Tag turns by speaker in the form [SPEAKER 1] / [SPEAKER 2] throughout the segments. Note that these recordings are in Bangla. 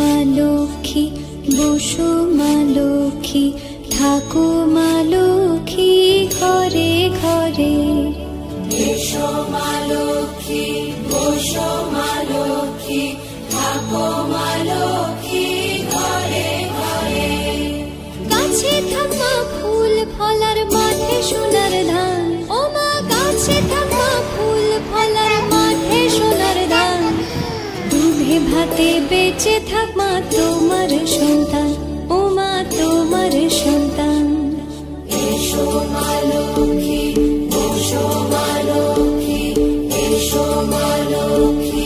[SPEAKER 1] মা লক্ষ্মী, বসো মা লক্ষ্মী, থাকো মা লক্ষ্মী ঘরে ঘরে।
[SPEAKER 2] এসো মা লক্ষ্মী, বসো মা লক্ষ্মী, থাকো মা লক্ষ্মী ঘরে ঘরে।
[SPEAKER 1] গাছে থাকা ফুল ফলার মাঠে সোনার ধান, ও মা গাছে থাকা ফুল ফলার মাঠে সোনার ধান। দুধে ভাতে বেঁচে থাক মা তোমার সন্তান, ও মা তোমার সন্তান।
[SPEAKER 2] এসো মা লক্ষ্মী, বসো মা লক্ষ্মী, এসো মা লক্ষ্মী।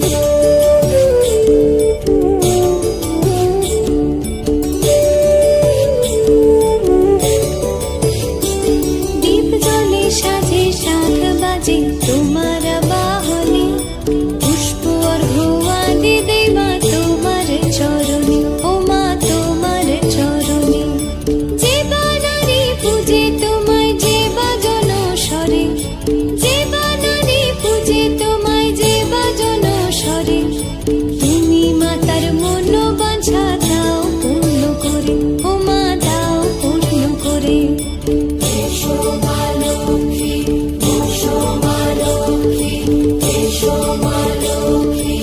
[SPEAKER 1] দীপ জলে সাজে শাখ বাজে তোমার বাহনে, পুষ্প অর্ঘ্য আদি দেবা তোমার চরণে, ও মা তোমার চরণে। যে বানারি পূজে তোমায় যে বাজন স্বরে, যে বানারি পূজে তোমায় যে বাজন স্বরে। তুমি মাতার মন বাঞ্ছা দাও পূর্ণ করে, ও মা দাও পূর্ণ করে।
[SPEAKER 2] এসো মা লক্ষ্মী, বসো মা লক্ষ্মী, এসো মা লক্ষ্মী।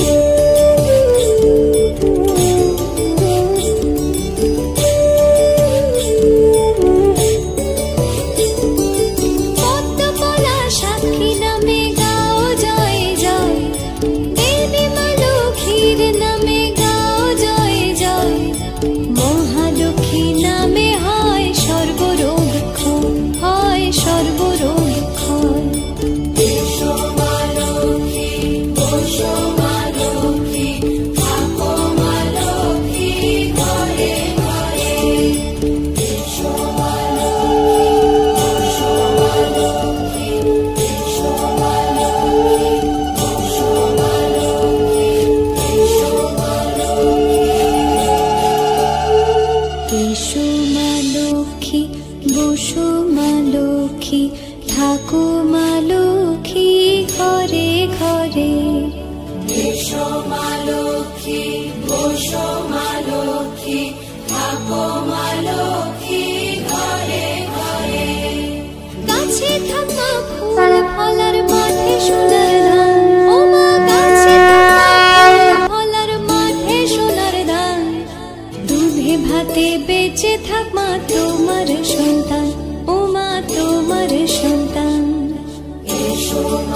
[SPEAKER 1] পদ্মপলা সাক্ষী নামে গাও জয় জয়, দেবী মা লক্ষ্মীর নামে গাও জয় জয়। মহালক্ষ্মী নামে হয় সর্বরোগ ক্ষয়, হয় সর্বরোগ ক্ষয়।
[SPEAKER 2] এসো মা লক্ষ্মী, বসো মা লক্ষ্মী, থাকো মা লক্ষ্মী ঘরে ঘরে। এসো মা লক্ষ্মী, বসো মা লক্ষ্মী, এসো মা লক্ষ্মী, বসো মা লক্ষ্মী, এসো মা লক্ষ্মী।
[SPEAKER 1] এসো মা লক্ষ্মী, বসো মা লক্ষ্মী, থাকো মা লক্ষ্মী ঘরে ঘরে।
[SPEAKER 2] এসো মা লক্ষ্মী, বসো মা লক্ষ্মী, থাকো মা লক্ষ্মী ঘরে ঘরে।
[SPEAKER 1] গাছে থাকা ফুল ফলার মাঠে সোনার ধান, ও মা গাছে থাকা ফুল ফলার মাঠে সোনার ধান। দুধে ভাতে বেঁচে থাক মা তোমার সন্তান, ও মা তোমার সন্তান।
[SPEAKER 2] এসো